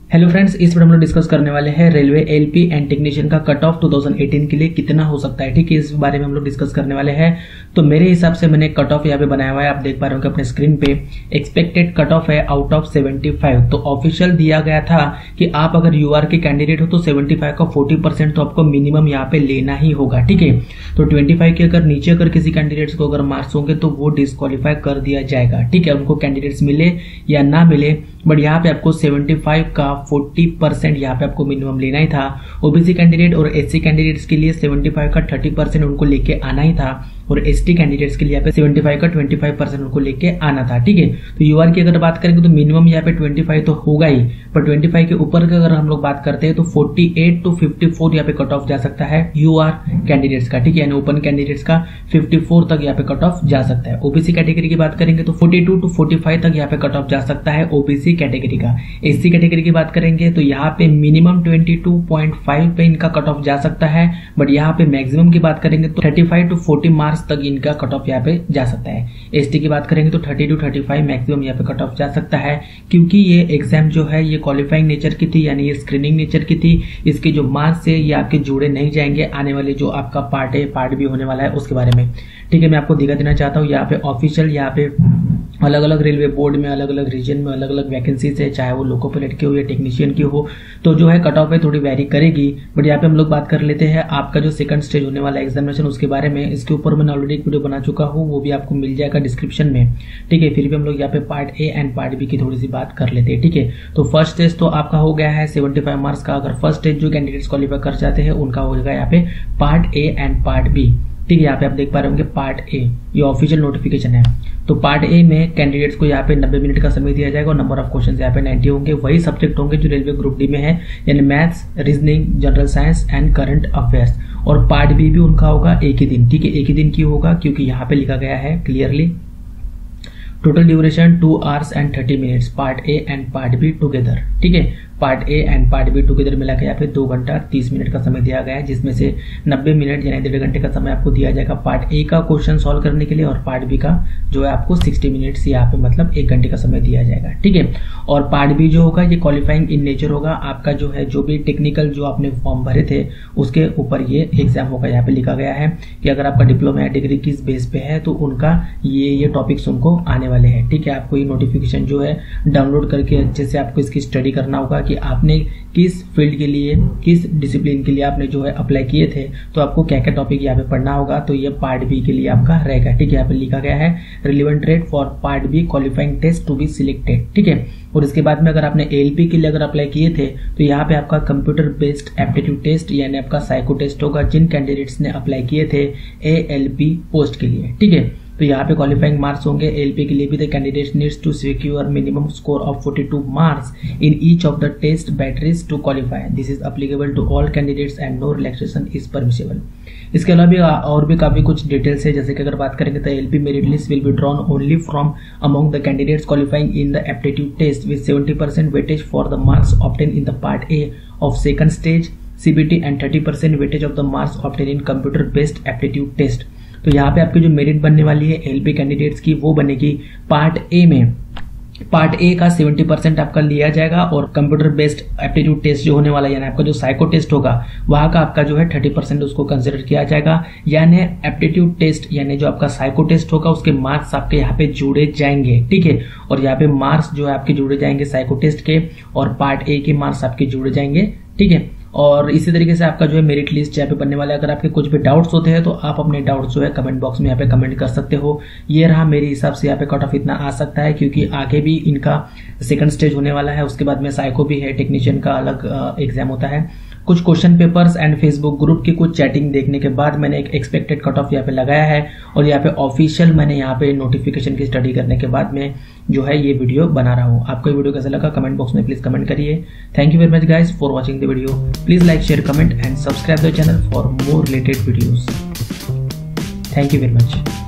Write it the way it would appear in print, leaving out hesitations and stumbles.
Hello friends, इस video में discuss करने वाले हैं रेलवे एलपी एंड टेक्नीशियन का कट ऑफ 2018 के लिए कितना हो सकता है। ठीक है, इस बारे में हम लोग डिस्कस करने वाले हैं। तो मेरे हिसाब से मैंने कट ऑफ यहाँ पे बनाया हुआ है, आप देख पा रहे हो कि अपने स्क्रीन पे एक्सपेक्टेड कट ऑफ है आउट ऑफ 75। तो ऑफिशियल दिया गया था कि आप अगर यूआर के कैंडिडेट हो तो 75 का 40% तो आपको मिनिमम यहाँ पे लेना ही होगा। ठीक है, तो 25 के अगर नीचे अगर किसी कैंडिडेट्स को अगर मार्क्स होंगे तो वो डिस्क्वालीफाई कर दिया जाएगा। ठीक है, उनको कैंडिडेट्स मिले या ना मिले, बट यहाँ पे आपको 75 का 40% यहाँ पे आपको मिनिमम लेना ही था। ओबीसी कैंडिडेट और एससी कैंडिडेट्स के लिए 75 का 30% उनको लेके आना ही था, और एसटी कैंडिडेट्स के लिए यहाँ पे 75 का 25% उनको लेके आना था। ठीक है, तो यूआर की अगर बात करेंगे तो मिनिमम यहाँ पे 25 तो होगा ही, पर 25 के ऊपर की अगर हम लोग बात करते हैं तो 48 to 54 यहाँ पे कट ऑफ जा सकता है यूआर कैंडिडेट्स का। ठीक है, यानी ओपन कैंडिडेट्स का 54 तक यहाँ पे कट ऑफ जा सकता है। ओबीसी कैटेगरी की बात करेंगे तो 42 to 45 तक यहाँ पे कट ऑफ जा सकता है ओबीसी कैटेगरी का। एससी कैटेगरी की बात करेंगे तो यहाँ पे मिनिमम 22.5 पे इनका कट ऑफ जा सकता है, बट यहाँ पे मैक्सिमम की बात करेंगे तो 35 to 40 मार्क्स तक इनका कट ऑफ यहाँ पे जा सकता है। एसटी की बात करेंगे तो 30 to 35 मैक्सिमम यहाँ पे कट ऑफ जा सकता है, क्योंकि ये एग्जाम जो है ये क्वालिफाइंग नेचर की थी, यानी ये स्क्रीनिंग नेचर की थी। इसके जो मार्क्स है ये आपके जुड़े नहीं जाएंगे आने वाले जो आपका पार्ट ए पार्ट बी होने वाला है उसके बारे में। ठीक है, मैं आपको दिखा देना चाहता हूँ यहाँ पे ऑफिशियल, यहाँ पे अलग अलग रेलवे बोर्ड में अलग अलग रीजन में अलग अलग वैकेंसीज है, चाहे वो लोको पायलट की हो या टेक्नीशियन की हो, तो जो है कट ऑफ है थोड़ी वेरी करेगी। बट यहाँ पे हम लोग बात कर लेते हैं आपका जो सेकंड स्टेज होने वाला एग्जामिनेशन उसके बारे में। इसके ऊपर मैंने ऑलरेडी एक वीडियो बना चुका हूँ, वो भी आपको मिल जाएगा डिस्क्रिप्शन में। ठीक है, फिर भी हम लोग यहाँ पे part A and part B की थोड़ी सी बात कर लेते हैं। ठीक है, तो फर्स्ट स्टेज तो आपका हो गया है 75 मार्क्स का। अगर फर्स्ट स्टेज जो कैंडिडेट्स क्वालिफाई कर जाते हैं उनका हो जाएगा यहाँ पे part A and part B. ठीक है, यहाँ पे आप देख पा रहे होंगे पार्ट ए, ये ऑफिशियल नोटिफिकेशन है। तो पार्ट ए में कैंडिडेट्स को यहाँ पे 90 मिनट का समय दिया जाएगा और नंबर ऑफ क्वेश्चन यहाँ पे 90 होंगे। वही सब्जेक्ट होंगे जो रेलवे ग्रुप डी में है, यानी maths, reasoning, general science and current affairs. और पार्ट बी भी उनका होगा एक ही दिन। ठीक है, एक ही दिन की होगा क्योंकि यहाँ पे लिखा गया है clearly total duration 2 hours and 30 minutes, part A and part B together. ठीक है, part A and part B together मिला के यहाँ पे 2 घंटा 30 मिनट का समय दिया गया है, जिसमें से 90 मिनट यानी 1.5 घंटे का समय आपको दिया जाएगा पार्ट ए का क्वेश्चन सॉल्व करने के लिए, और पार्ट बी का जो है आपको 60 मिनट्स यहाँ पे मतलब 1 घंटे का समय दिया जाएगा। ठीक है, और पार्ट बी जो होगा ये क्वालिफाइंग इन नेचर होगा। आपका जो है जो भी टेक्निकल जो आपने फॉर्म भरे थे उसके ऊपर ये एग्जाम होगा। यहाँ पे लिखा गया है कि अगर आपका डिप्लोमा या डिग्री किस बेस पे है तो उनका ये टॉपिक्स उनको आने वाले हैं। ठीक है, आपको ये नोटिफिकेशन जो है डाउनलोड करके अच्छे से आपको इसकी स्टडी करना होगा कि आपने किस फील्ड के लिए, किस डिसिप्लिन के लिए आपने जो है अप्लाई किए थे, तो आपको क्या क्या टॉपिक यहाँ पे पढ़ना होगा। तो ये पार्ट बी के लिए आपका रहेगा। ठीक है, यहाँ पे लिखा गया है relevant rate for part B qualifying test to be selected. ठीक है, और इसके बाद में अगर आपने एलपी के लिए अगर अप्लाई किए थे तो यहाँ पे आपका कंप्यूटर बेस्ड एप्टीट्यूड टेस्ट यानी आपका साइको टेस्ट होगा जिन कैंडिडेट्स ने अप्लाई किए थे एएलपी पोस्ट के लिए। ठीक है, तो यहाँ पे क्वालिफाइंग मार्क्स होंगे एलपी के लिए भी। The candidate needs to secure minimum score of 42 marks in each of the test batteries to qualify. This is applicable to all candidates and no relaxation is permissible. इसके अलावा और भी काफी कुछ डिटेल्स है, जैसे कि अगर बात करेंगे तो LP merit list will be drawn only from among the candidates qualifying in the aptitude test with 70% weightage for the marks obtain in the part A of second stage CBT and 30% weightage of the marks obtain in computer based aptitude test. तो यहाँ पे आपकी जो merit बनने वाली है LP candidates की वो बनेगी पार्ट ए में। पार्ट ए का 70% आपका लिया जाएगा, और कंप्यूटर बेस्ड एप्टीट्यूड टेस्ट जो होने वाला है यानी आपका जो साइको टेस्ट होगा वहां का आपका जो है 30% उसको कंसिडर किया जाएगा। यानी एप्टीट्यूड टेस्ट यानी जो आपका साइको टेस्ट होगा उसके मार्क्स आपके यहाँ पे जुड़े जाएंगे। ठीक है, और यहाँ पे मार्क्स जो है आपके जुड़े जाएंगे साइको टेस्ट के, और पार्ट ए के मार्क्स आपके जुड़े जाएंगे। ठीक है, और इसी तरीके से आपका जो है मेरिट लिस्ट यहाँ पे बनने वाला है। अगर आपके कुछ भी डाउट्स होते हैं तो आप अपने डाउट्स जो है कमेंट बॉक्स में यहाँ पे कमेंट कर सकते हो। ये रहा मेरे हिसाब से यहाँ पे कट ऑफ इतना आ सकता है, क्योंकि आगे भी इनका सेकंड स्टेज होने वाला है, उसके बाद में साइको भी है, टेक्नीशियन का अलग एग्जाम होता है। कुछ question papers and Facebook group की कुछ चैटिंग देखने के बाद मैंने एक एक्सपेक्टेड कट ऑफ यहाँ पे लगाया है, और यहाँ पे ऑफिशियल मैंने यहाँ पे नोटिफिकेशन की स्टडी करने के बाद में जो है ये वीडियो बना रहा हूँ। आपको ये वीडियो कैसा लगा कमेंट बॉक्स में प्लीज कमेंट करिए। Thank you very much guys for watching the video. Please like, share, comment and subscribe the channel for more related videos. Thank you very much.